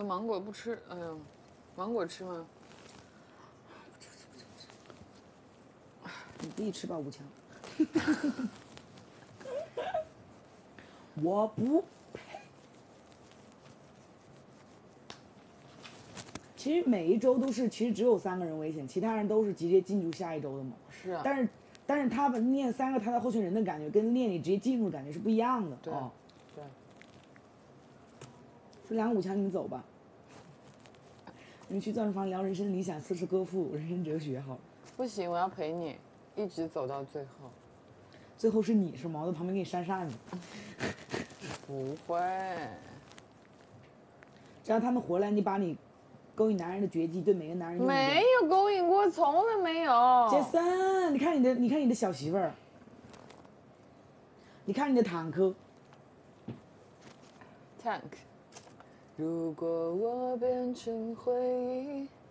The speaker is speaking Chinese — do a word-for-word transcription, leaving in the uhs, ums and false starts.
有芒果不吃，哎呦，芒果吃吗？ 你自己吃吧，吴强。我不配。其实每一周都是，其实只有三个人危险，其他人都是直接进入下一周的嘛。 是啊。 但是，但是他们念三个他的候选人的感觉，跟念你直接进入的感觉是不一样的。 对。 哦。 对。 说两个五强，你们走吧。你们去钻石房聊人生理想、四次歌赋、人生哲学好了。 不行，我要陪你，一直走到最后。 最后是你是吗？我在旁边给你扇扇子。 不会。 只要他们回来，你把你勾引男人的绝技对每个男人用一遍。 没有勾引过，从来没有。 杰森，你看你的，你看你的小媳妇儿，你看你的坦克。 Tank。如果我变成回忆。